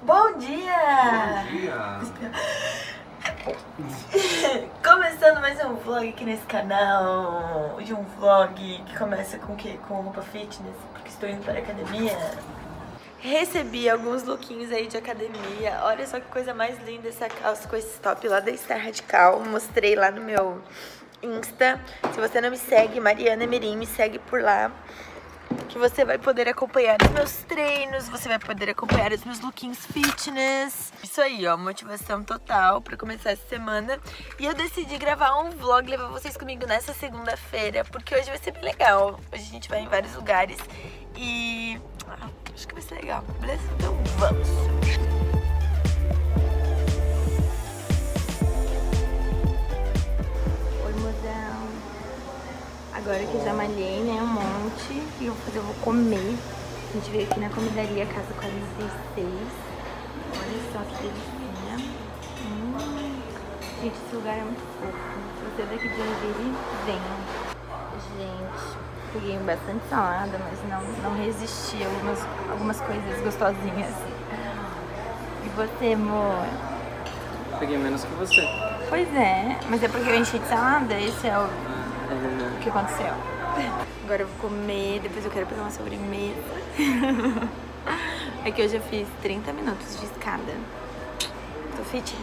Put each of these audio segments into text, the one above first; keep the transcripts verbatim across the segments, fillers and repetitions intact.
Bom dia! Bom dia! Começando mais um vlog aqui nesse canal. Hoje um vlog que começa com o quê? Com roupa fitness, porque estou indo para a academia. Recebi alguns lookinhos aí de academia. Olha só que coisa mais linda essa calça com esse top lá da Star Radical. Mostrei lá no meu Insta. Se você não me segue, Mariana Mirim, me segue por lá, que você vai poder acompanhar os meus treinos, você vai poder acompanhar os meus lookinhos fitness. Isso aí, ó, motivação total pra começar essa semana. E eu decidi gravar um vlog, levar vocês comigo nessa segunda-feira, porque hoje vai ser bem legal. Hoje a gente vai em vários lugares e ah, acho que vai ser legal, beleza? Então vamos! Agora que eu já malhei, né, um monte, e eu vou fazer, eu vou comer. A gente veio aqui na comidaria Casa quarenta e seis. Olha só que delicinha. Hum. Gente, esse lugar é muito fofo. Se você é daqui de Joinville, venha. Gente, peguei bastante salada, mas não, não resisti a algumas, algumas coisas gostosinhas. E você, amor? Peguei menos que você. Pois é, mas é porque eu enchi de salada, esse é o... O que aconteceu? Agora eu vou comer, depois eu quero pegar uma sobremesa. É que hoje eu fiz trinta minutos de escada. Tô fitness.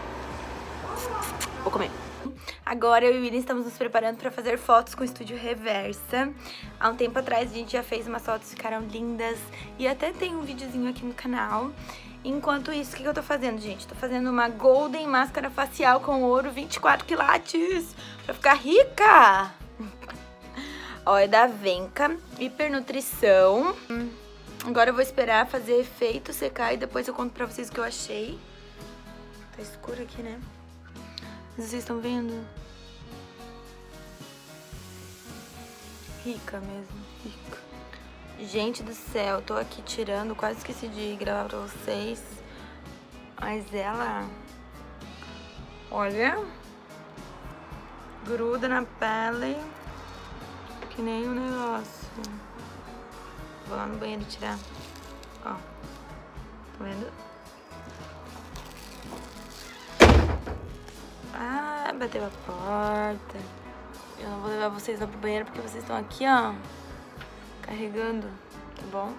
Vou comer. Agora eu e o William estamos nos preparando para fazer fotos com o estúdio Reversa. Há um tempo atrás a gente já fez umas fotos, ficaram lindas. E até tem um videozinho aqui no canal. Enquanto isso, o que, que eu tô fazendo, gente? Tô fazendo uma Golden Máscara Facial com ouro vinte e quatro quilates pra ficar rica! Ó, é da Venca, hipernutrição. Agora eu vou esperar fazer efeito, secar e depois eu conto pra vocês o que eu achei. Tá escuro aqui, né? Vocês estão vendo? Rica mesmo, rica. Gente do céu, tô aqui tirando, quase esqueci de gravar pra vocês. Mas ela, olha, gruda na pele, que nem um negócio. Vou lá no banheiro tirar. Ó, tá vendo? Ah, bateu a porta. Eu não vou levar vocês lá pro banheiro porque vocês estão aqui, ó, carregando, tá bom?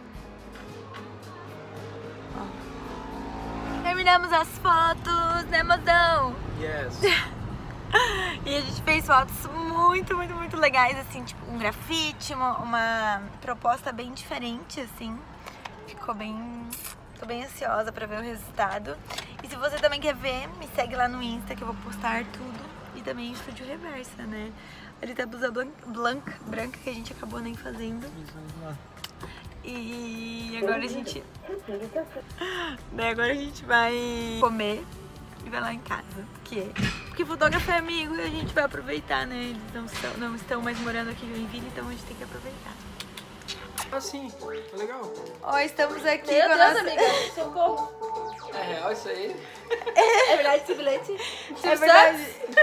Ó. Terminamos as fotos, né, mozão? Yes. E a gente fez fotos muito, muito, muito legais, assim, tipo um grafite, uma, uma proposta bem diferente, assim. Ficou bem... Tô bem ansiosa pra ver o resultado. E se você também quer ver, me segue lá no Insta que eu vou postar tudo. E também Estúdio Reversa, né? Ali tá a blusa branca, branca que a gente acabou nem fazendo. E agora a gente... Daí agora a gente vai comer e vai lá em casa. Porque, porque fotógrafo é amigo e a gente vai aproveitar, né? Eles não estão, não estão mais morando aqui em Joinville, então a gente tem que aproveitar. Ah, sim, legal. Ó, estamos aqui Meu com a Deus, nossa... amiga, socorro. É real isso aí? É verdade esse bilhete? É verdade.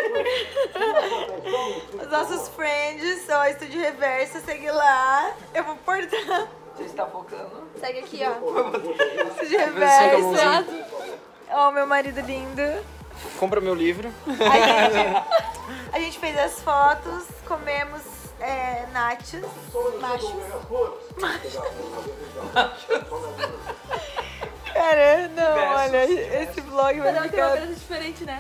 Os nossos friends, ó, Estúdio Reversa, segue lá. Eu vou portar. Você está focando? Segue aqui, ó. Estúdio Reversa. Ó, meu marido lindo. Compra meu livro. A gente, a gente fez as fotos, comemos é, nachos. Machos. Cara, não, Versus. olha, esse vlog vai Cada um tem uma ficar... beleza diferente, né?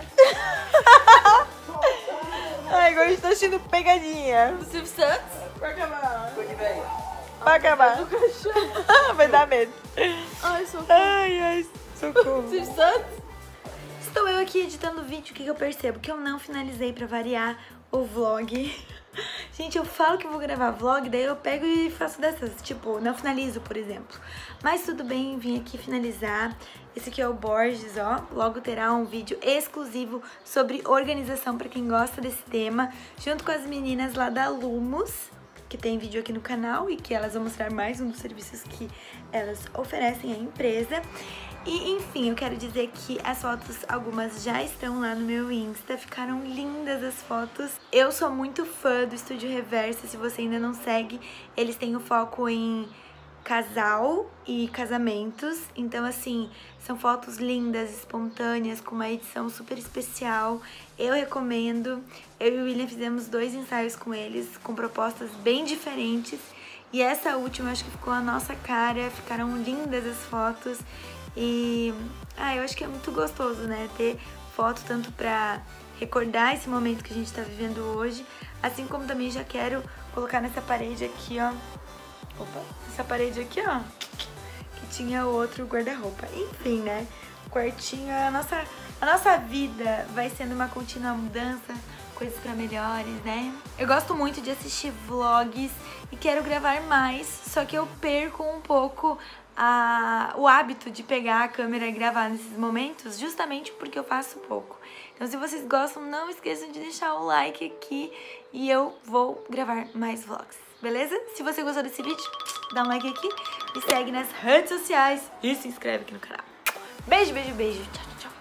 Ai, agora a gente tá assistindo pegadinha. Do Silvio Santos. Vai acabar. Foi que vem. Vai acabar. Vai dar medo. Ai, socorro. Ai, ai, socorro. Silvio Santos. Estou eu aqui editando o vídeo, o que, que eu percebo? Que eu não finalizei pra variar o vlog. Gente, eu falo que vou gravar vlog, daí eu pego e faço dessas, tipo, não finalizo, por exemplo. Mas tudo bem, vim aqui finalizar. Esse aqui é o Borges, ó. Logo terá um vídeo exclusivo sobre organização pra quem gosta desse tema, junto com as meninas lá da Lumos, que tem vídeo aqui no canal e que elas vão mostrar mais um dos serviços que elas oferecem à empresa. E, enfim, eu quero dizer que as fotos, algumas já estão lá no meu Insta, ficaram lindas as fotos. Eu sou muito fã do Estúdio Reversa, se você ainda não segue, eles têm o foco em casal e casamentos. Então, assim, são fotos lindas, espontâneas, com uma edição super especial. Eu recomendo. Eu e o William fizemos dois ensaios com eles, com propostas bem diferentes. E essa última, acho que ficou a nossa cara, ficaram lindas as fotos. E, ah, eu acho que é muito gostoso, né, ter foto tanto pra recordar esse momento que a gente tá vivendo hoje, assim como também já quero colocar nessa parede aqui, ó. Opa, essa parede aqui, ó, que tinha outro guarda-roupa. Enfim, né, o quartinho, a nossa, a nossa vida vai sendo uma contínua mudança, coisas pra melhores, né? Eu gosto muito de assistir vlogs e quero gravar mais, só que eu perco um pouco a, o hábito de pegar a câmera e gravar nesses momentos, justamente porque eu faço pouco. Então, se vocês gostam, não esqueçam de deixar o like aqui e eu vou gravar mais vlogs, beleza? Se você gostou desse vídeo, dá um like aqui, me segue nas redes sociais e se inscreve aqui no canal. Beijo, beijo, beijo. Tchau, tchau.